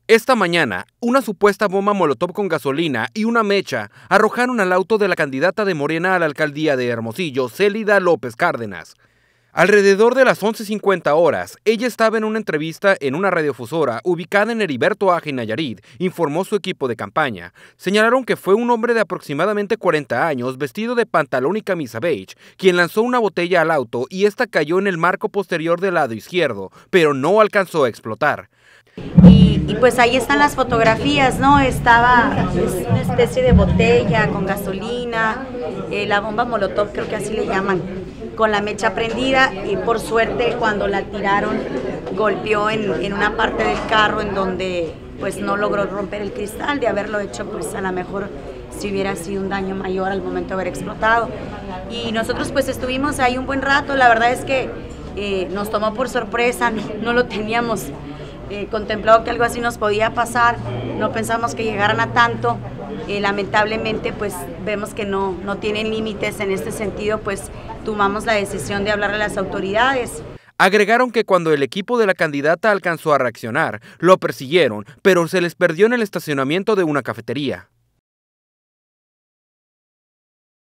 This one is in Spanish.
Esta mañana, una supuesta bomba molotov con gasolina y una mecha arrojaron al auto de la candidata de Morena a la alcaldía de Hermosillo, Célida López Cárdenas. Alrededor de las 11:50 horas, ella estaba en una entrevista en una radiodifusora ubicada en Heriberto Aje, Nayarit, informó su equipo de campaña. Señalaron que fue un hombre de aproximadamente 40 años, vestido de pantalón y camisa beige, quien lanzó una botella al auto y esta cayó en el marco posterior del lado izquierdo, pero no alcanzó a explotar. Y pues ahí están las fotografías, ¿no? Estaba una especie de botella con gasolina, la bomba molotov, creo que así le llaman, con la mecha prendida, y por suerte cuando la tiraron golpeó en una parte del carro en donde pues no logró romper el cristal. De haberlo hecho, pues a lo mejor si hubiera sido un daño mayor al momento de haber explotado. Y nosotros pues estuvimos ahí un buen rato. La verdad es que nos tomó por sorpresa, no lo teníamos contemplado que algo así nos podía pasar, no pensamos que llegaran a tanto. Lamentablemente pues vemos que no tienen límites. En este sentido pues tomamos la decisión de hablarle a las autoridades. Agregaron que cuando el equipo de la candidata alcanzó a reaccionar, lo persiguieron, pero se les perdió en el estacionamiento de una cafetería.